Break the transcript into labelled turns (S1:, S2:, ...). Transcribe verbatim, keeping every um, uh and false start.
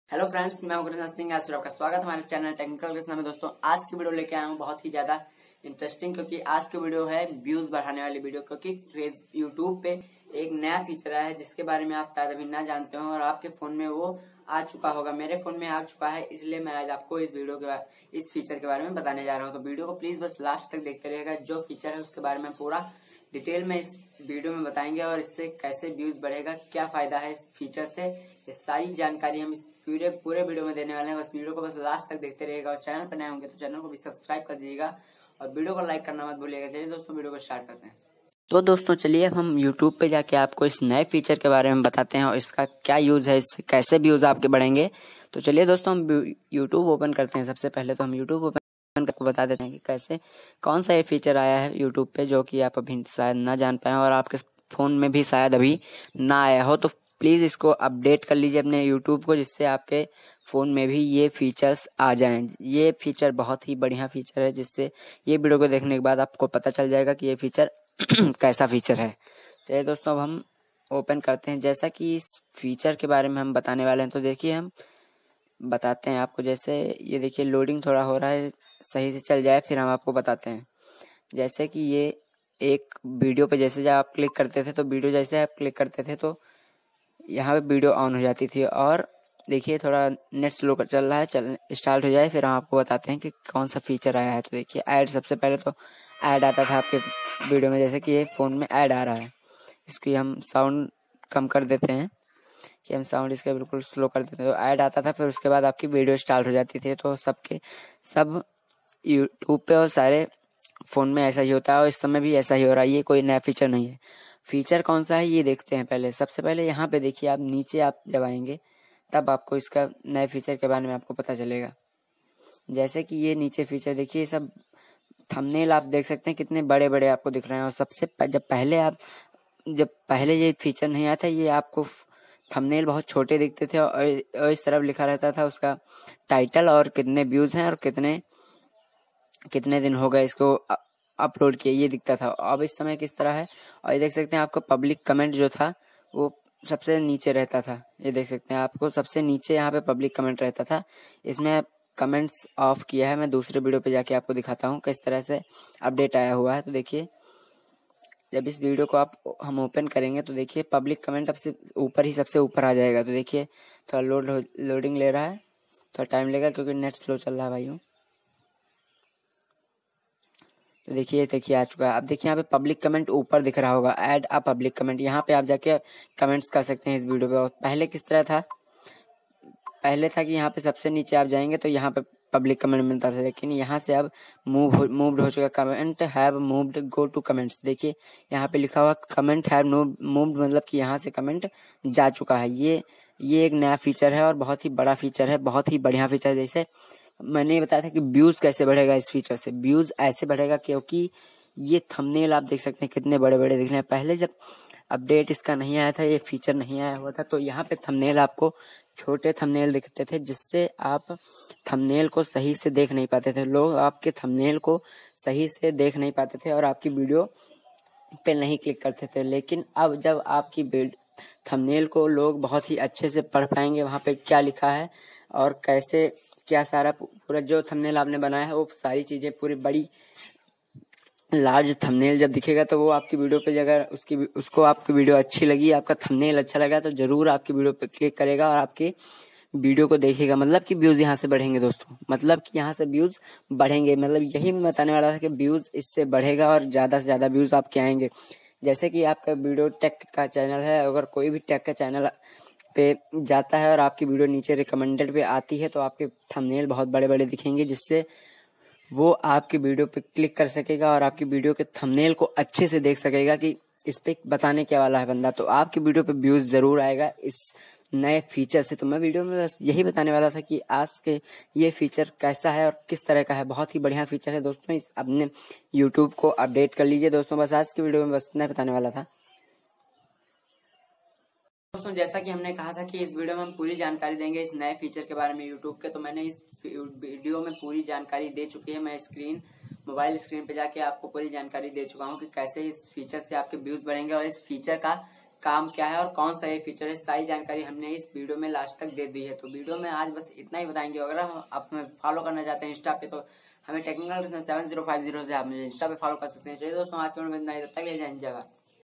S1: Hello friends, मैं कृष्ण सिंह। आज फिर आपका स्वागत हमारे चैनल टेक्निकल कृष्णा में। दोस्तों, आज की वीडियो लेके आया हूँ बहुत ही ज्यादा इंटरेस्टिंग, क्योंकि आज की वीडियो है व्यूज बढ़ाने वाली वीडियो। क्योंकि फेस यूट्यूब पे एक नया फीचर आया है जिसके बारे में आप शायद अभी ना जानते हो और आपके फोन में वो आ चुका होगा। मेरे फोन में आ चुका है, इसलिए मैं आज आपको इस वीडियो के इस फीचर के बारे में बताने जा रहा हूँ। तो वीडियो को प्लीज बस लास्ट तक देखते रहिएगा। जो फीचर है उसके बारे में पूरा डिटेल में इस वीडियो में बताएंगे और इससे कैसे व्यूज बढ़ेगा, क्या फायदा है इस फीचर से, ये सारी जानकारी हम इस पूरे पूरे वीडियो में देने वाले हैं। बस वीडियो को बस लास्ट तक देखते रहिएगा और चैनल पर नए होंगे तो चैनल को भी सब्सक्राइब कर दीजिएगा और वीडियो को लाइक करना मत भूलिएगा। चलिए दोस्तों, वीडियो को स्टार्ट करते हैं। तो दोस्तों चलिए अब हम यूट्यूब पे जाके आपको इस नए फीचर के बारे में बताते हैं और इसका क्या यूज है, इससे कैसे व्यूज आपके बढ़ेंगे। तो चलिए दोस्तों, हम यूट्यूब ओपन करते हैं। सबसे पहले तो हम यूट्यूब ओपन करके बता देते हैं कि कैसे कौन सा ये फीचर आया है यूट्यूब पे, जो कि आप अभी शायद ना जान पाए और आपके फोन में भी शायद अभी ना आया हो। तो प्लीज इसको अपडेट कर लीजिए अपने यूट्यूब को, जिससे आपके फोन में भी ये फीचर्स आ जाएं। ये फीचर बहुत ही बढ़िया फीचर है, जिससे ये वीडियो को देखने के बाद आपको पता चल जाएगा कि ये फीचर कैसा फीचर है। चलिए दोस्तों, अब हम ओपन करते हैं। जैसा कि इस फीचर के बारे में हम बताने वाले हैं, तो देखिए हम बताते हैं आपको। जैसे ये देखिए लोडिंग थोड़ा हो रहा है, सही से चल जाए फिर हम आपको बताते हैं। जैसे कि ये एक वीडियो पे जैसे जब आप क्लिक करते थे तो वीडियो जैसे आप क्लिक करते थे तो यहाँ पे वीडियो ऑन हो जाती थी। और देखिए थोड़ा नेट स्लो कर चल रहा है, चल स्टार्ट हो जाए फिर हम आपको बताते हैं कि कौन सा फीचर आया है। तो देखिए ऐड, सबसे पहले तो ऐड आता था आपके वीडियो में, जैसे कि ये फोन में ऐड आ रहा है। इसकी हम साउंड कम कर देते हैं कि हम साउंड इसका बिल्कुल स्लो कर देते हैं। तो ऐड आता था, फिर उसके बाद आपकी वीडियो स्टार्ट हो जाती थी। तो सबके सब यूट्यूब पे और सारे फोन में ऐसा ही होता है और इस समय भी ऐसा ही हो रहा है। ये कोई नया फीचर नहीं है। फीचर कौन सा है ये देखते हैं पहले। सबसे पहले यहाँ पे देखिए, आप नीचे आप जब आएंगे तब आपको इसका नए फीचर के बारे में आपको पता चलेगा। जैसे कि ये नीचे फीचर देखिए, सब थंबनेल आप देख सकते हैं कितने बड़े बड़े आपको दिख रहे हैं। और सबसे जब पहले आप जब पहले ये फीचर नहीं आया था, ये आपको थंबनेल बहुत छोटे दिखते थे और इस तरफ लिखा रहता था उसका टाइटल और कितने व्यूज हैं और कितने कितने दिन हो गए इसको अपलोड किए, ये दिखता था। अब इस समय किस तरह है, और ये देख सकते हैं आपका पब्लिक कमेंट जो था वो सबसे नीचे रहता था। ये देख सकते हैं आपको सबसे नीचे यहाँ पे पब्लिक कमेंट रहता था। इसमें कमेंट्स ऑफ किया है। मैं दूसरे वीडियो पे जाके आपको दिखाता हूँ किस तरह से अपडेट आया हुआ है। तो देखिए जब इस वीडियो को आप हम ओपन करेंगे तो देखिए पब्लिक कमेंट अब से ऊपर ही सबसे ऊपर आ जाएगा। तो देखिए थोड़ा लोड लोडिंग ले रहा है, थोड़ा टाइम लेगा क्योंकि नेट स्लो चल रहा है भाइयों। तो देखिए देखिए आ चुका है। अब देखिए यहाँ पे पब्लिक कमेंट ऊपर दिख रहा होगा, ऐड अ पब्लिक कमेंट। यहाँ पे आप जाके कमेंट्स कर सकते हैं इस वीडियो पे। और पहले किस तरह था, पहले था कि यहाँ पे सबसे नीचे आप जाएंगे तो यहाँ पे पब्लिक कमेंट मिलता था, लेकिन यहाँ से अब मूव हो मूव्ड हो चुका। Comment have moved, go to comments. देखिए यहाँ पे लिखा हुआ कमेंट हैव मूव्ड, मतलब कि यहाँ से कमेंट जा चुका है। ये ये एक नया फीचर है और बहुत ही बड़ा फीचर है, बहुत ही बढ़िया फीचर है। जैसे मैंने ये बताया था कि व्यूज कैसे बढ़ेगा इस फीचर से। व्यूज ऐसे बढ़ेगा क्योंकि ये थंबनेल आप देख सकते हैं कितने बड़े बड़े दिख रहे हैं। पहले जब अपडेट इसका नहीं आया था, ये फीचर नहीं आया हुआ था, तो यहाँ पे थंबनेल आपको छोटे थंबनेल दिखते थे, जिससे आप थंबनेल को सही से देख नहीं पाते थे। लोग आपके थंबनेल को सही से देख नहीं पाते थे और आपकी वीडियो पे नहीं क्लिक करते थे। लेकिन अब जब आपकी थंबनेल को लोग बहुत ही अच्छे से पढ़ पाएंगे, वहाँ पे क्या लिखा है और कैसे क्या सारा पूरा जो थंबनेल आपने बनाया है वो सारी चीजें पूरी बड़ी लार्ज थंबनेल जब दिखेगा तो वो आपकी वीडियो पे अगर उसकी उसको आपकी वीडियो अच्छी लगी, आपका थंबनेल अच्छा लगा, तो जरूर आपकी वीडियो पे क्लिक करेगा और आपकी वीडियो को देखेगा। मतलब कि व्यूज यहाँ से बढ़ेंगे दोस्तों, मतलब कि यहाँ से व्यूज बढ़ेंगे। मतलब यही मैं बताने वाला था कि व्यूज इससे बढ़ेगा और ज्यादा से ज्यादा व्यूज आपके आएंगे। जैसे कि आपका वीडियो टेक का चैनल है, अगर कोई भी टेक का चैनल पे जाता है और आपकी वीडियो नीचे रिकमेंडेड पे आती है तो आपके थंबनेल बहुत बड़े बड़े दिखेंगे, जिससे वो आपकी वीडियो पे क्लिक कर सकेगा और आपकी वीडियो के थंबनेल को अच्छे से देख सकेगा कि इस पे बताने क्या वाला है बंदा। तो आपकी वीडियो पे व्यूज जरूर आएगा इस नए फीचर से। तो मैं वीडियो में बस यही बताने वाला था कि आज के ये फीचर कैसा है और किस तरह का है। बहुत ही बढ़िया फीचर है दोस्तों, इस अपने यूट्यूब को अपडेट कर लीजिए दोस्तों। बस आज की वीडियो में बस इतना बताने वाला था दोस्तों। जैसा कि हमने कहा था कि इस वीडियो में हम पूरी जानकारी देंगे इस नए फीचर के बारे में यूट्यूब के, तो मैंने इस वीडियो में पूरी जानकारी दे चुकी है। मैं स्क्रीन मोबाइल स्क्रीन पे जाके आपको पूरी जानकारी दे चुका हूँ कि कैसे इस फीचर से आपके व्यूज बढ़ेंगे और इस फीचर का काम क्या है और कौन सा ये फीचर है, सारी जानकारी हमने इस वीडियो में लास्ट तक दे दी है। तो वीडियो में आज बस इतना ही बताएंगे। अगर हम आप हमें फॉलो करना चाहते हैं इंस्टा पे तो हमें technical seven zero five zero से आप मुझे इंस्टा पे फॉलो कर सकते हैं। चलिए दोस्तों आज के वीडियो में इतना ही, तब तक ले जाए जय भारत।